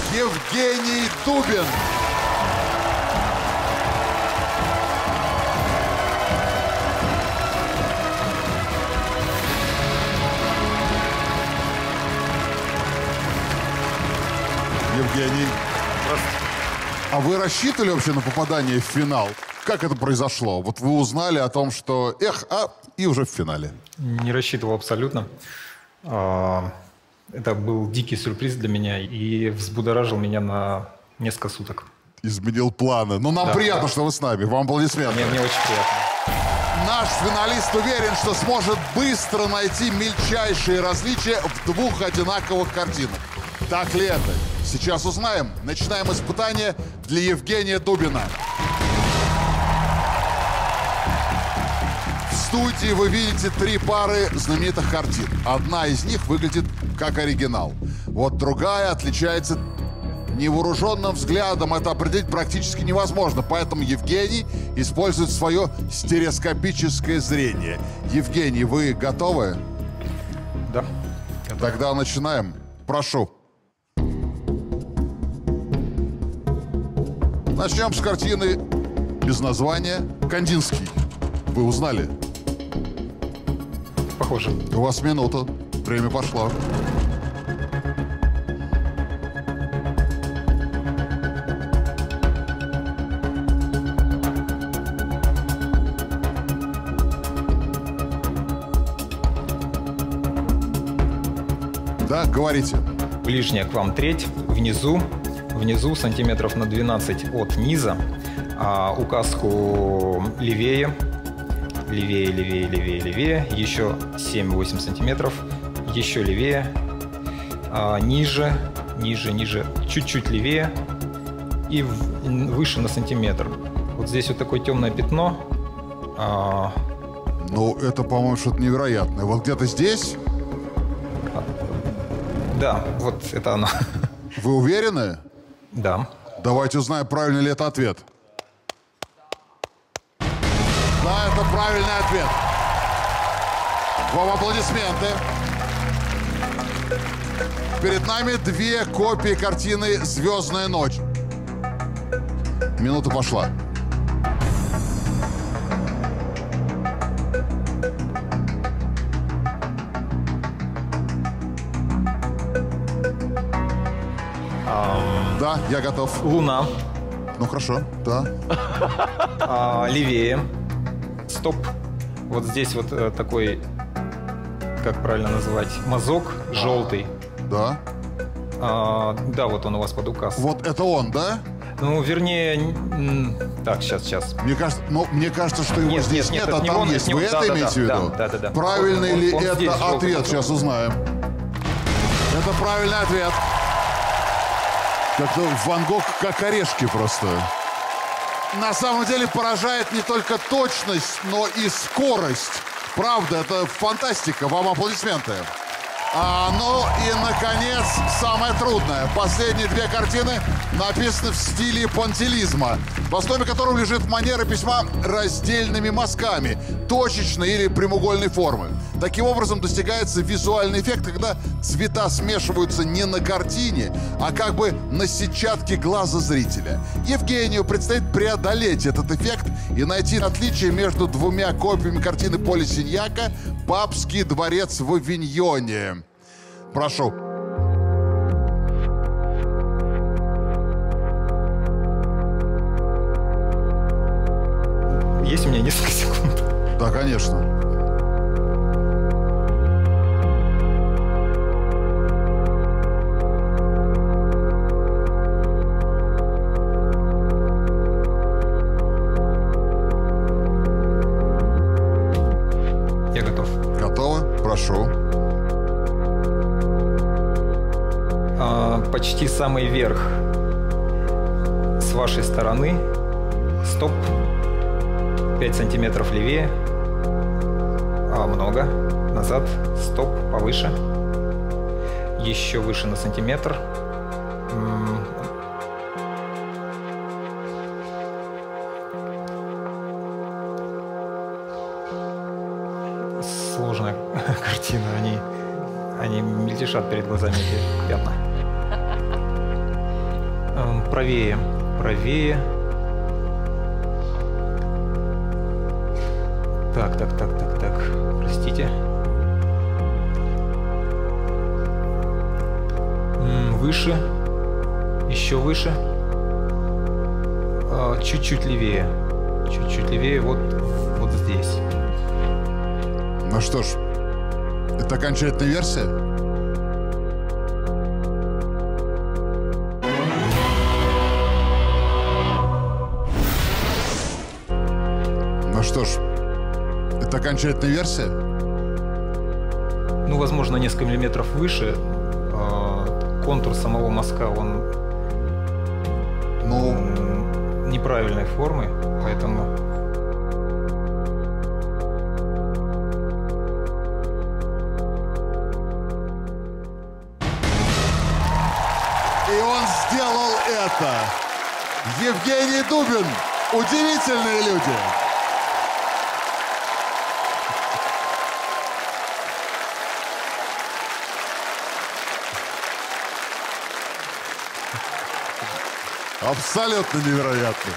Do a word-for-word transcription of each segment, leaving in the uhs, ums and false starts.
Евгений Дубин. Евгений. Здравствуйте. А вы рассчитывали вообще на попадание в финал? Как это произошло? Вот вы узнали о том, что эх, а, и уже в финале. Не рассчитывал абсолютно. Это был дикий сюрприз для меня и взбудоражил меня на несколько суток. Изменил планы. Ну, нам Да, приятно, да. что вы с нами. Вам аплодисменты. Мне, мне очень приятно. Наш финалист уверен, что сможет быстро найти мельчайшие различия в двух одинаковых картинах. Так ли это? Сейчас узнаем. Начинаем испытание для Евгения Дубина. В студии вы видите три пары знаменитых картин. Одна из них выглядит как оригинал. Вот другая отличается невооруженным взглядом. Это определить практически невозможно. Поэтому Евгений использует свое стереоскопическое зрение. Евгений, вы готовы? Да. Тогда начинаем. Прошу. Начнем с картины без названия «Кандинский». Вы узнали? Похоже. У вас минута. Время пошло. Да, говорите. Ближняя к вам треть, внизу, внизу сантиметров на двенадцать от низа, а указку левее, левее, левее, левее, левее, еще семь-восемь сантиметров, еще левее, а, ниже, ниже, ниже, чуть-чуть левее и в, выше на сантиметр. Вот здесь вот такое темное пятно. А... Ну, это, по-моему, что-то невероятное. Вот где-то здесь? Да, вот это оно. Вы уверены? Да. Давайте узнаем, правильный ли это ответ. Да, это правильный ответ. Вам аплодисменты. Перед нами две копии картины «Звездная ночь». Минута пошла. Да, я готов. Луна. Ну хорошо, да. А, левее. Стоп. Вот здесь вот э, такой, как правильно называть, мазок желтый. Да. А, да, вот он у вас под указ. Вот это он, да? Ну, вернее, м, так, сейчас, сейчас. Мне кажется, ну, мне кажется, что его Нет, здесь нет, нет, нет, а это не там он, есть. это не Вы он. это Да, да, имеете в да, виду? да, да, да. Правильный Он- ли он это здесь желтый ответ? мазок. Сейчас узнаем. Это правильный ответ. Как-то Ван Гог как орешки просто. На самом деле поражает не только точность, но и скорость. Правда, это фантастика. Вам аплодисменты. А, ну и, наконец, самое трудное. Последние две картины написаны в стиле понтилизма, в основе которого лежит манера письма раздельными мазками, точечной или прямоугольной формы. Таким образом достигается визуальный эффект, когда цвета смешиваются не на картине, а как бы на сетчатке глаза зрителя. Евгению предстоит преодолеть этот эффект и найти отличие между двумя копиями картины Поля Синьяка «Папский дворец в Авиньоне». Прошу. Есть у меня несколько секунд. Да, конечно. Я готов. Готовы? Прошу. А, почти самый верх с вашей стороны. Стоп. пять сантиметров левее. А, много. Назад. Стоп. Повыше. Еще выше на сантиметр. М. Сложная картина. Они, они мельтешат перед глазами, эти пятна. правее, правее. Так, так, так, так, так. Простите. М, выше. Еще выше. А, чуть-чуть левее. Чуть-чуть левее. Вот, вот здесь. Ну что ж, это окончательная версия? Ну что ж, это окончательная версия? Ну, возможно, несколько миллиметров выше. А, контур самого мазка, он Ну, м, неправильной формы, поэтому... и он сделал это. Евгений Дубин. Удивительные люди. Абсолютно невероятно.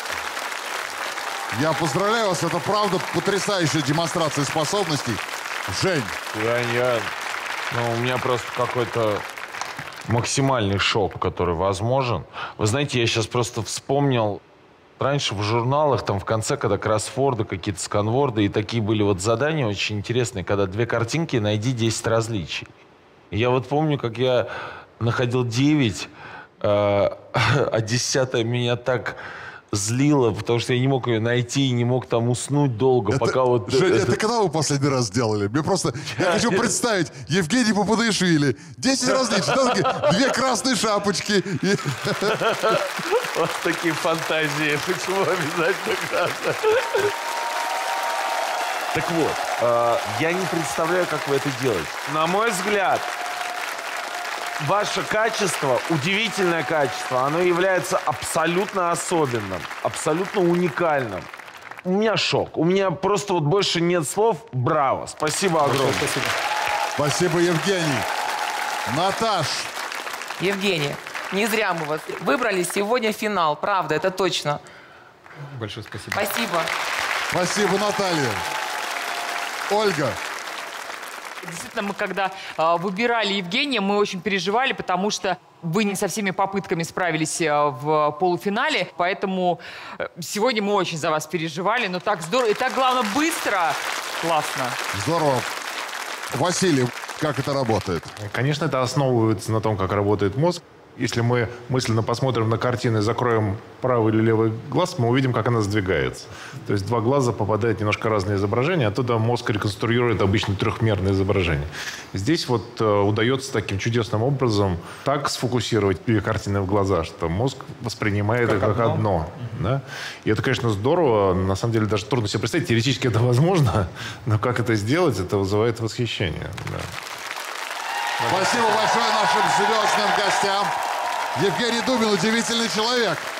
Я поздравляю вас, это правда потрясающая демонстрация способностей. Жень. Янь, Янь, ну, у меня просто какой-то максимальный шок, который возможен. Вы знаете, я сейчас просто вспомнил, раньше в журналах, там в конце, когда кроссворды, какие-то сканворды, и такие были вот задания очень интересные, когда две картинки, найди десять различий. И я вот помню, как я находил девять, а десятая меня так злило, потому что я не мог ее найти и не мог там уснуть долго, Это, пока вот... Жень, это... это когда вы последний раз сделали? Мне просто... Я хочу представить Евгений Попадышвили. десять различий. Да, такие, две красные шапочки. И... Вот такие фантазии. Почему обязательно красные? Так вот, э, я не представляю, как вы это делаете. На мой взгляд, ваше качество, удивительное качество, оно является абсолютно особенным, абсолютно уникальным. У меня шок. У меня просто вот больше нет слов. Браво. Спасибо огромное. Спасибо. Спасибо, Евгений. Наташ. Евгений, не зря мы вас выбрали. Сегодня финал. Правда, это точно. Большое спасибо. Спасибо. Спасибо, Наталья. Ольга. Действительно, мы когда э, выбирали Евгения, мы очень переживали, потому что вы не со всеми попытками справились э, в полуфинале, поэтому э, сегодня мы очень за вас переживали, но так здорово, и так, главное, быстро. Классно. Здорово. Василий, как это работает? Конечно, это основывается на том, как работает мозг. Если мы мысленно посмотрим на картину и закроем правый или левый глаз, мы увидим, как она сдвигается. То есть два глаза попадают в немножко разные изображения, оттуда мозг реконструирует обычно трехмерное изображение. Здесь вот э, удается таким чудесным образом так сфокусировать две картины в глаза, что мозг воспринимает как это как одно. одно. Да? И это, конечно, здорово. На самом деле даже трудно себе представить. Теоретически это возможно, но как это сделать, это вызывает восхищение. Да. Спасибо большое нашим звездным гостям. Евгений Дубин, удивительный человек.